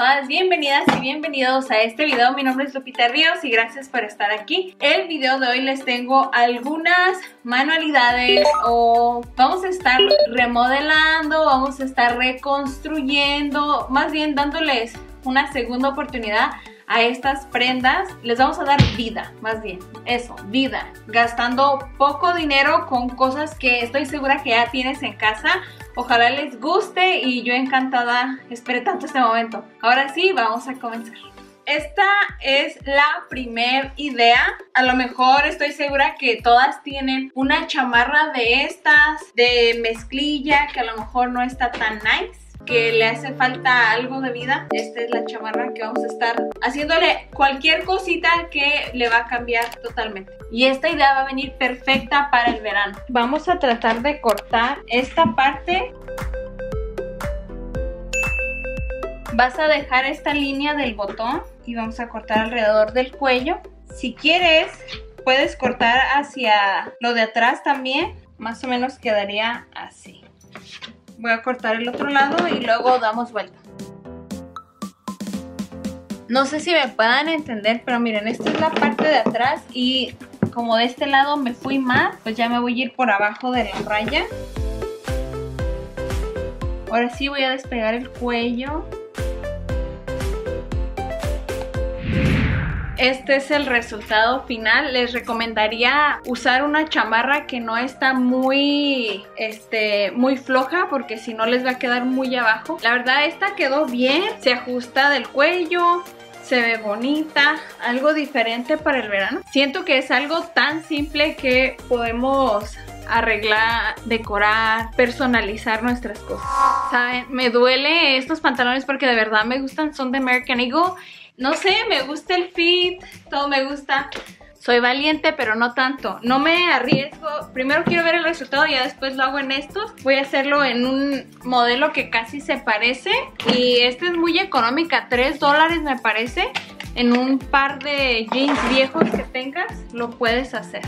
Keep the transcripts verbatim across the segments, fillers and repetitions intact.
todas, bienvenidas y bienvenidos a este video. Mi nombre es Lupita Ríos y gracias por estar aquí. El video de hoy les tengo algunas manualidades o vamos a estar remodelando, vamos a estar reconstruyendo, más bien dándoles una segunda oportunidad a estas prendas. Les vamos a dar vida, más bien, eso, vida, gastando poco dinero con cosas que estoy segura que ya tienes en casa. Ojalá les guste y yo encantada esperé tanto este momento. Ahora sí, vamos a comenzar. Esta es la primer idea. A lo mejor estoy segura que todas tienen una chamarra de estas, de mezclilla, que a lo mejor no está tan nice, que le hace falta algo de vida. Esta es la chamarra que vamos a estar haciéndole cualquier cosita que le va a cambiar totalmente. Y esta idea va a venir perfecta para el verano. Vamos a tratar de cortar esta parte. Vas a dejar esta línea del botón y vamos a cortar alrededor del cuello. Si quieres, puedes cortar hacia lo de atrás también. Más o menos quedaría así. Voy a cortar el otro lado y luego damos vuelta. No sé si me puedan entender, pero miren, esta es la parte de atrás y como de este lado me fui más, pues ya me voy a ir por abajo de la raya. Ahora sí voy a despegar el cuello. Este es el resultado final. Les recomendaría usar una chamarra que no está muy, este, muy floja, porque si no les va a quedar muy abajo. La verdad esta quedó bien, se ajusta del cuello, se ve bonita, algo diferente para el verano. Siento que es algo tan simple que podemos arreglar, decorar, personalizar nuestras cosas. ¿Saben? Me duele estos pantalones porque de verdad me gustan, son de American Eagle. No sé, me gusta el fit, todo me gusta. Soy valiente, pero no tanto. No me arriesgo. Primero quiero ver el resultado y ya después lo hago en estos. Voy a hacerlo en un modelo que casi se parece. Y este es muy económica, tres dólares me parece. En un par de jeans viejos que tengas, lo puedes hacer.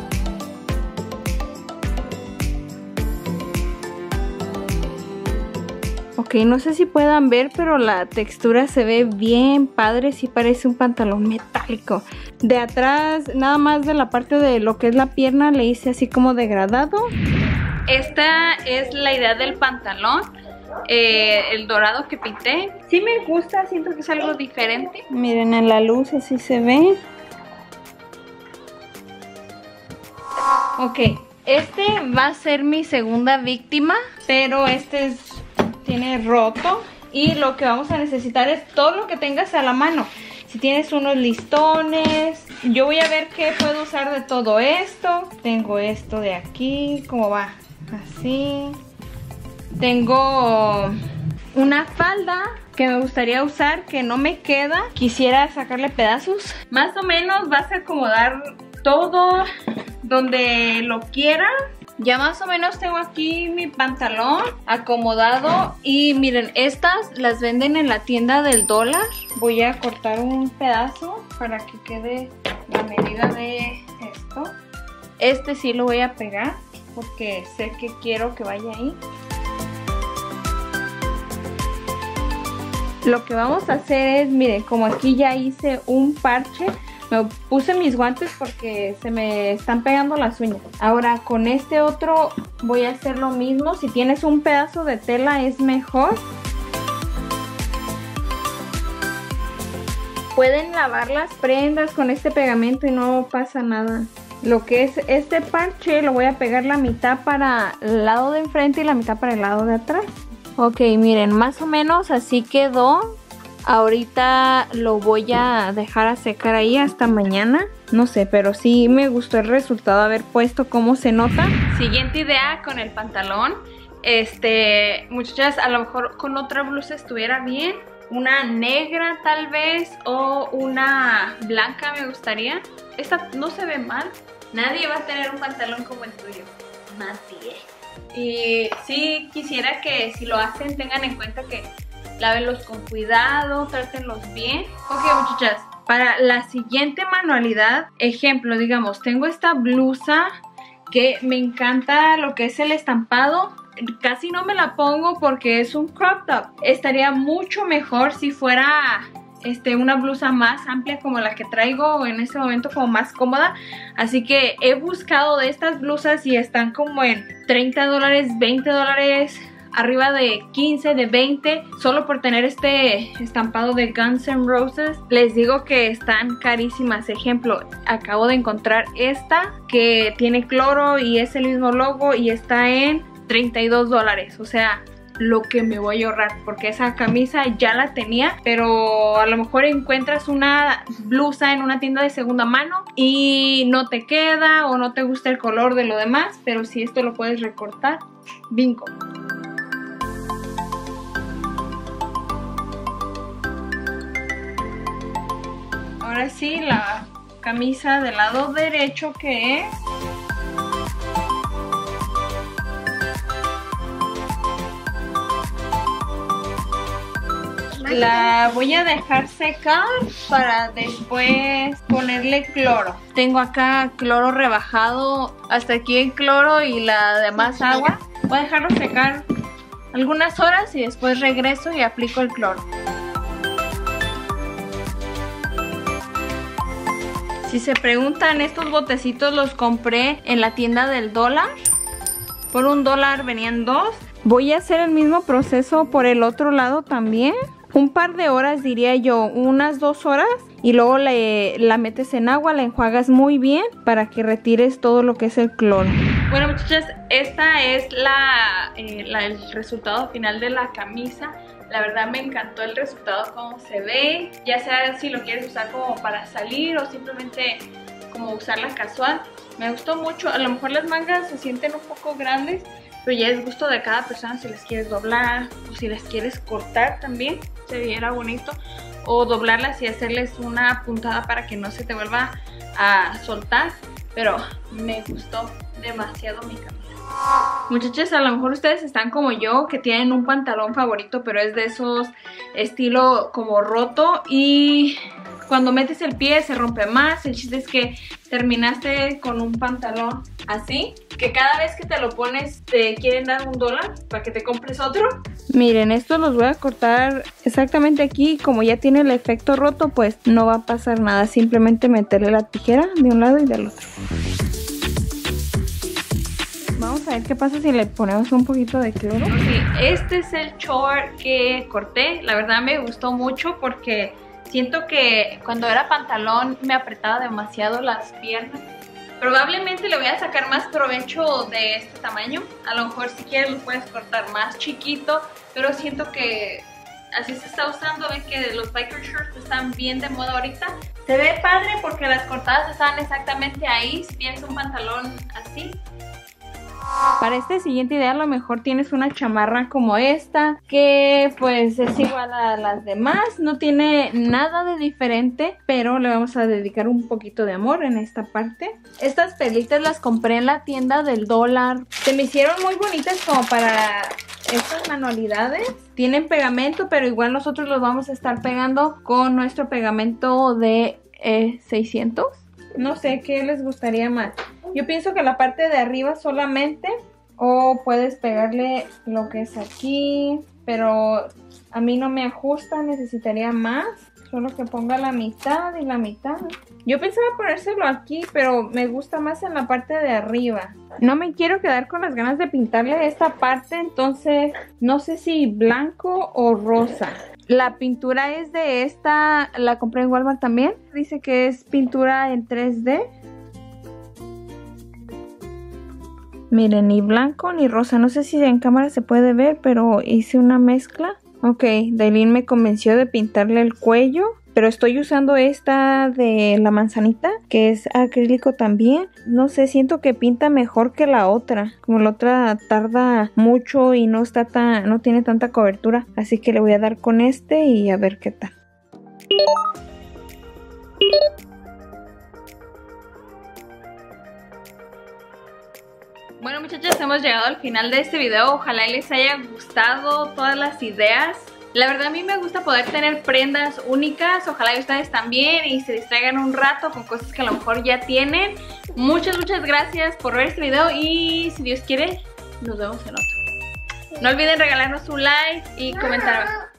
Ok, no sé si puedan ver, pero la textura se ve bien padre, sí parece un pantalón metálico. De atrás, nada más de la parte de lo que es la pierna, le hice así como degradado. Esta es la idea del pantalón, eh, el dorado que pinté. Sí me gusta, siento que es algo diferente. Miren, en la luz así se ve. Ok, este va a ser mi segunda víctima, pero este es... tiene roto y lo que vamos a necesitar es todo lo que tengas a la mano. Si tienes unos listones, yo voy a ver qué puedo usar de todo esto. Tengo esto de aquí, ¿cómo va? Así. Tengo una falda que me gustaría usar que no me queda. Quisiera sacarle pedazos. Más o menos vas a acomodar todo donde lo quieras. Ya más o menos tengo aquí mi pantalón acomodado. Y miren, estas las venden en la tienda del dólar. Voy a cortar un pedazo para que quede la medida de esto. Este sí lo voy a pegar porque sé que quiero que vaya ahí. Lo que vamos a hacer es, miren, como aquí ya hice un parche. Me puse mis guantes porque se me están pegando las uñas. Ahora con este otro voy a hacer lo mismo. Si tienes un pedazo de tela es mejor. Pueden lavar las prendas con este pegamento y no pasa nada. Lo que es este parche lo voy a pegar la mitad para el lado de enfrente y la mitad para el lado de atrás. Ok, miren, más o menos así quedó. Ahorita lo voy a dejar a secar ahí hasta mañana. No sé, pero sí me gustó el resultado de haber puesto cómo se nota. Siguiente idea con el pantalón. Este, muchachas, a lo mejor con otra blusa estuviera bien. Una negra tal vez o una blanca me gustaría. Esta no se ve mal. Nadie va a tener un pantalón como el tuyo. Nadie. Y sí quisiera que si lo hacen tengan en cuenta que lávenlos con cuidado, trátenlos bien. Ok, muchachas, para la siguiente manualidad, ejemplo, digamos, tengo esta blusa que me encanta lo que es el estampado. casi no me la pongo porque es un crop top. Estaría mucho mejor si fuera este, una blusa más amplia como la que traigo en este momento, como más cómoda. Así que he buscado de estas blusas y están como en treinta dólares, veinte dólares, arriba de quince, de veinte, solo por tener este estampado de Guns N' Roses. Les digo que están carísimas. Ejemplo, acabo de encontrar esta que tiene cloro y es el mismo logo y está en treinta y dos dólares. O sea, lo que me voy a ahorrar, porque esa camisa ya la tenía, pero a lo mejor encuentras una blusa en una tienda de segunda mano y no te queda o no te gusta el color de lo demás, pero si esto lo puedes recortar, bingo. Ahora sí, la camisa del lado derecho, que es la voy a dejar secar para después ponerle cloro. Tengo acá cloro rebajado, hasta aquí el cloro y la demás agua. Voy a dejarlo secar algunas horas y después regreso y aplico el cloro. Si se preguntan, estos botecitos los compré en la tienda del dólar. Por un dólar venían dos. Voy a hacer el mismo proceso por el otro lado también. Un par de horas, diría yo, unas dos horas. Y luego le, la metes en agua, la enjuagas muy bien para que retires todo lo que es el cloro. Bueno, muchachas, esta es la, eh, la, el resultado final de la camisa. La verdad me encantó el resultado, cómo se ve. Ya sea si lo quieres usar como para salir o simplemente como usarla casual. Me gustó mucho. A lo mejor las mangas se sienten un poco grandes, pero ya es gusto de cada persona si les quieres doblar o si les quieres cortar también. Se viera bonito. O doblarlas y hacerles una puntada para que no se te vuelva a soltar. Pero me gustó demasiado mi camisa. Muchachos, a lo mejor ustedes están como yo, que tienen un pantalón favorito, pero es de esos estilo como roto y cuando metes el pie se rompe más. El chiste es que terminaste con un pantalón así, que cada vez que te lo pones te quieren dar un dólar para que te compres otro. Miren, estos los voy a cortar exactamente aquí. Como ya tiene el efecto roto, pues no va a pasar nada. Simplemente meterle la tijera de un lado y del otro. Vamos a ver qué pasa si le ponemos un poquito de cloro. Sí, este es el short que corté. La verdad me gustó mucho porque siento que cuando era pantalón me apretaba demasiado las piernas. Probablemente le voy a sacar más provecho de este tamaño. A lo mejor si quieres lo puedes cortar más chiquito, pero siento que así se está usando. Ven que los biker shorts están bien de moda ahorita. Se ve padre porque las cortadas están exactamente ahí. Si tienes un pantalón así. Para este siguiente idea a lo mejor tienes una chamarra como esta, que pues es igual a las demás, no tiene nada de diferente, pero le vamos a dedicar un poquito de amor en esta parte. Estas pelitas las compré en la tienda del dólar, se me hicieron muy bonitas como para estas manualidades. Tienen pegamento, pero igual nosotros los vamos a estar pegando con nuestro pegamento de eh, seiscientos. No sé qué les gustaría más. Yo pienso que la parte de arriba solamente, o puedes pegarle lo que es aquí, pero a mí no me ajusta, necesitaría más. Solo que ponga la mitad y la mitad. Yo pensaba ponérselo aquí, pero me gusta más en la parte de arriba. No me quiero quedar con las ganas de pintarle esta parte, entonces no sé si blanco o rosa. La pintura es de esta, la compré en Walmart también. Dice que es pintura en tres D. Miren, ni blanco ni rosa. No sé si en cámara se puede ver, pero hice una mezcla. Ok, Dailin me convenció de pintarle el cuello. Pero estoy usando esta de la manzanita, que es acrílico también. No sé, siento que pinta mejor que la otra. Como la otra tarda mucho y no está tan, no tiene tanta cobertura. Así que le voy a dar con este y a ver qué tal. Bueno, muchachas, hemos llegado al final de este video. Ojalá les haya gustado todas las ideas. La verdad a mí me gusta poder tener prendas únicas. Ojalá ustedes también y se distraigan un rato con cosas que a lo mejor ya tienen. Muchas, muchas gracias por ver este video y si Dios quiere, nos vemos en otro. No olviden regalarnos un like y comentar abajo.